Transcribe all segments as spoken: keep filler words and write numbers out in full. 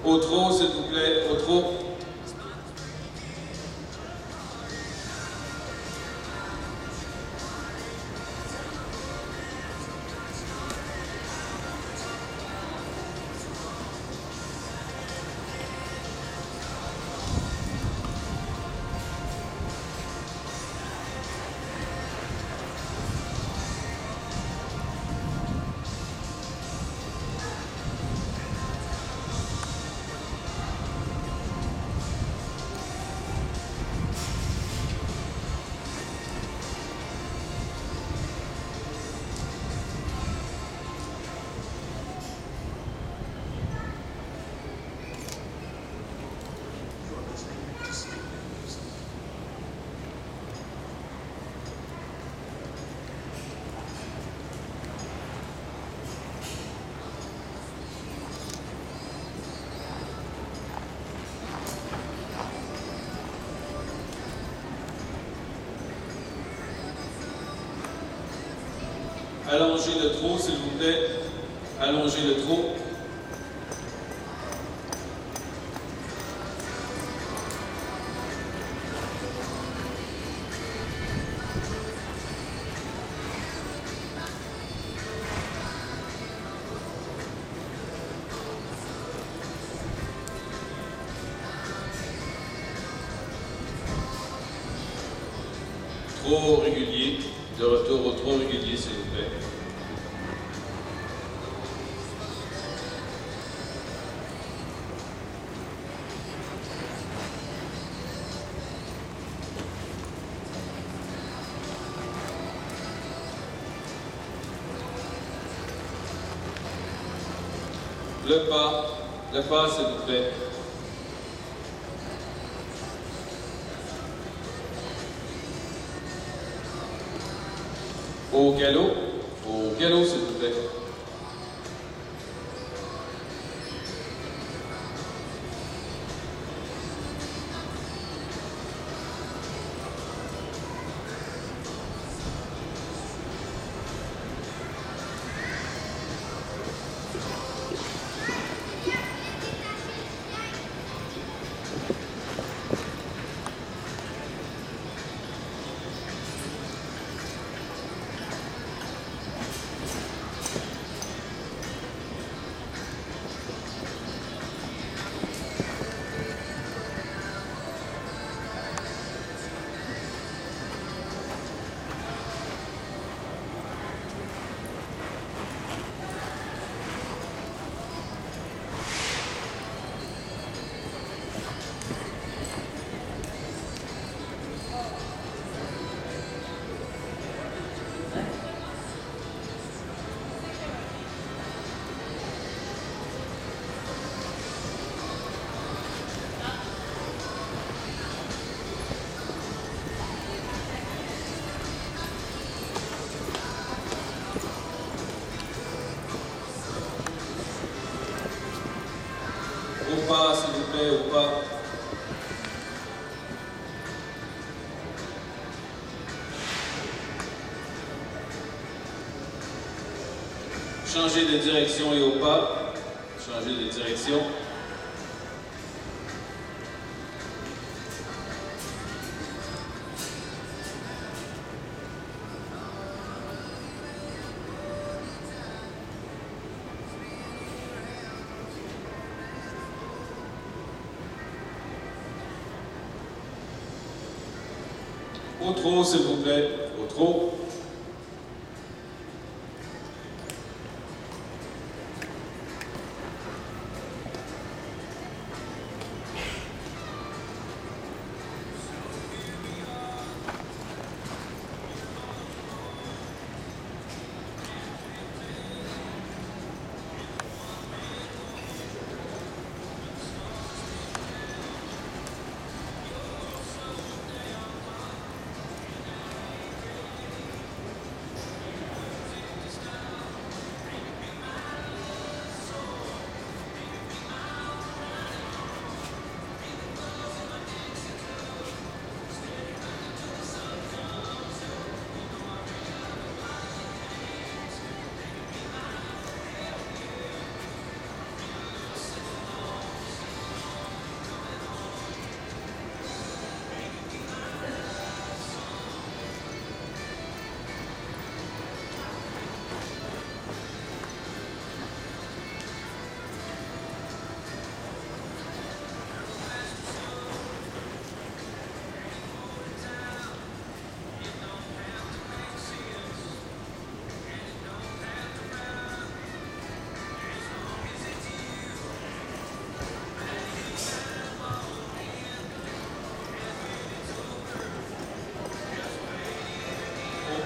Au trot, s'il vous plaît, au trot. Allongez le trot, s'il vous plaît. Allongez le trot. Trot régulier. De retour au trot régulier, s'il vous plaît. Le pas, le pas, s'il vous plaît. Au galop, au galop, s'il vous plaît. Au pas, s'il vous plaît, au pas. Changez de direction et au pas. Changez de direction. Au trot, s'il vous plaît, au trot.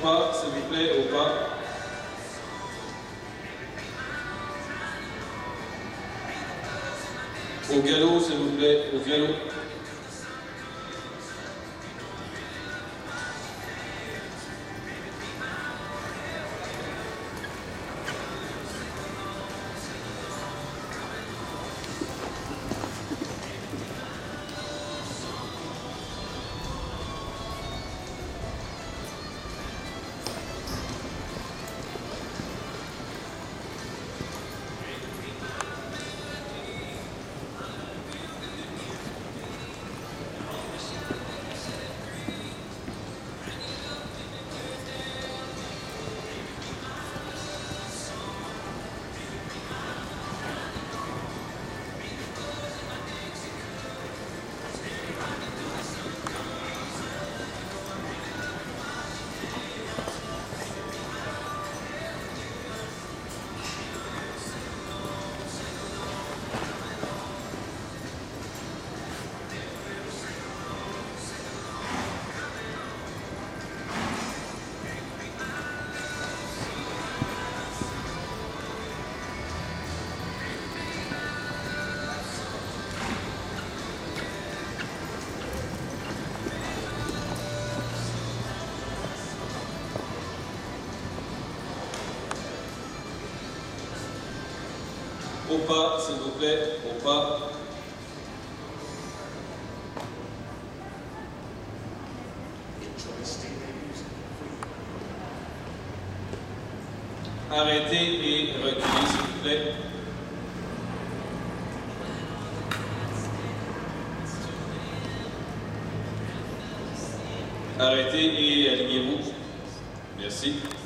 pas, s'il vous plaît, au pas. Au galop, s'il vous plaît, au galop. Au pas, s'il vous plaît, au pas. Arrêtez et reculez, s'il vous plaît. Arrêtez et alignez-vous. Merci.